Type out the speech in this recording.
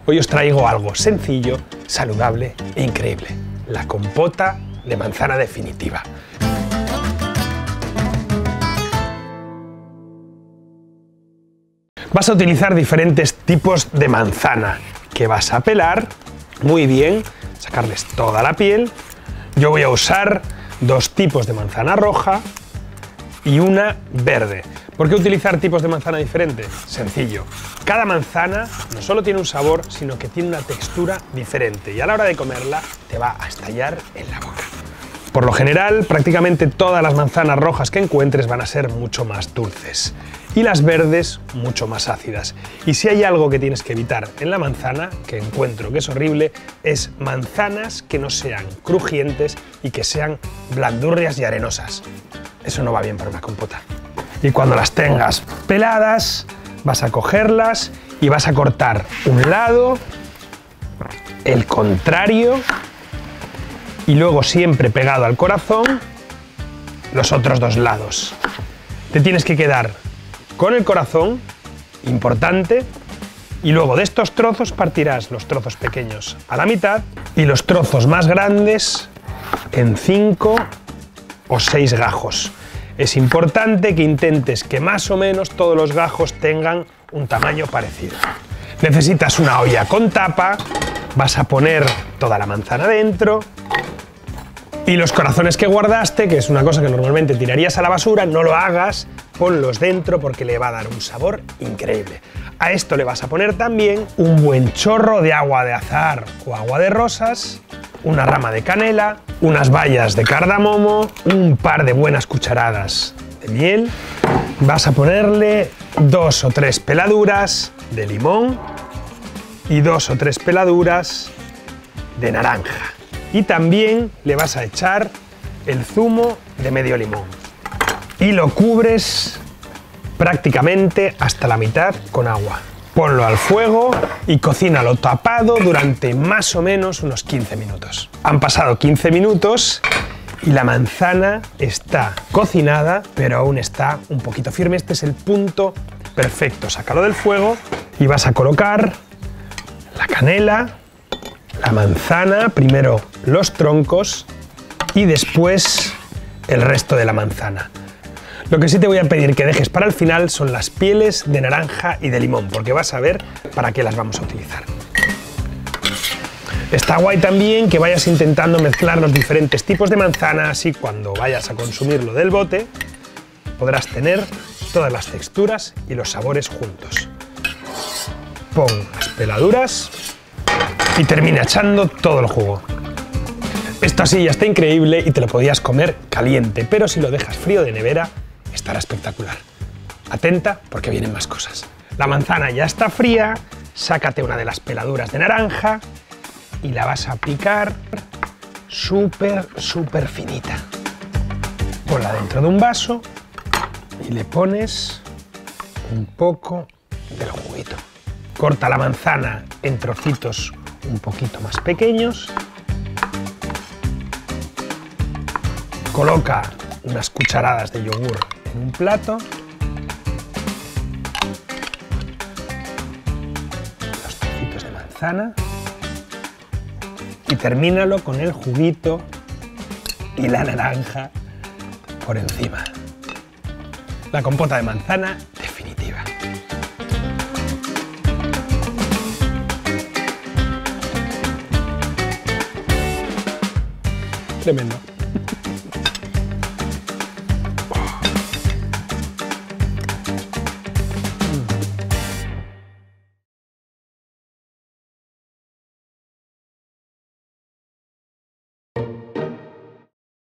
Hoy os traigo algo sencillo, saludable e increíble. La compota de manzana definitiva. Vas a utilizar diferentes tipos de manzana que vas a pelar muy bien, sacarles toda la piel. Yo voy a usar dos tipos de manzana roja y una verde. ¿Por qué utilizar tipos de manzana diferentes? Sencillo. Cada manzana no solo tiene un sabor, sino que tiene una textura diferente y a la hora de comerla te va a estallar en la boca. Por lo general, prácticamente todas las manzanas rojas que encuentres van a ser mucho más dulces y las verdes mucho más ácidas. Y si hay algo que tienes que evitar en la manzana, que encuentro que es horrible, es manzanas que no sean crujientes y que sean blandurrias y arenosas. Eso no va bien para una compota. Y cuando las tengas peladas, vas a cogerlas y vas a cortar un lado, el contrario, y luego siempre pegado al corazón, los otros dos lados. Te tienes que quedar con el corazón, importante, y luego de estos trozos partirás los trozos pequeños a la mitad y los trozos más grandes en 5 o 6 gajos. Es importante que intentes que más o menos todos los gajos tengan un tamaño parecido. Necesitas una olla con tapa, vas a poner toda la manzana dentro y los corazones que guardaste, que es una cosa que normalmente tirarías a la basura, no lo hagas, ponlos dentro porque le va a dar un sabor increíble. A esto le vas a poner también un buen chorro de agua de azahar o agua de rosas, una rama de canela, unas bayas de cardamomo, un par de buenas cucharadas de miel. Vas a ponerle 2 o 3 peladuras de limón y 2 o 3 peladuras de naranja. Y también le vas a echar el zumo de medio limón. Y lo cubres prácticamente hasta la mitad con agua. Ponlo al fuego y cocínalo tapado durante más o menos unos 15 minutos. Han pasado 15 minutos y la manzana está cocinada, pero aún está un poquito firme. Este es el punto perfecto. Sácalo del fuego y vas a colocar la canela, la manzana, primero los troncos y después el resto de la manzana. Lo que sí te voy a pedir que dejes para el final son las pieles de naranja y de limón, porque vas a ver para qué las vamos a utilizar. Está guay también que vayas intentando mezclar los diferentes tipos de manzana, así cuando vayas a consumirlo del bote podrás tener todas las texturas y los sabores juntos. Pon las peladuras y termina echando todo el jugo. Esto así ya está increíble y te lo podías comer caliente, pero si lo dejas frío de nevera estará espectacular. Atenta porque vienen más cosas. La manzana ya está fría, sácate una de las peladuras de naranja y la vas a picar súper finita. Ponla dentro de un vaso y le pones un poco del juguito. Corta la manzana en trocitos un poquito más pequeños. Coloca unas cucharadas de yogur en un plato. Los trocitos de manzana. Y termínalo con el juguito y la naranja por encima. La compota de manzana definitiva. Tremendo.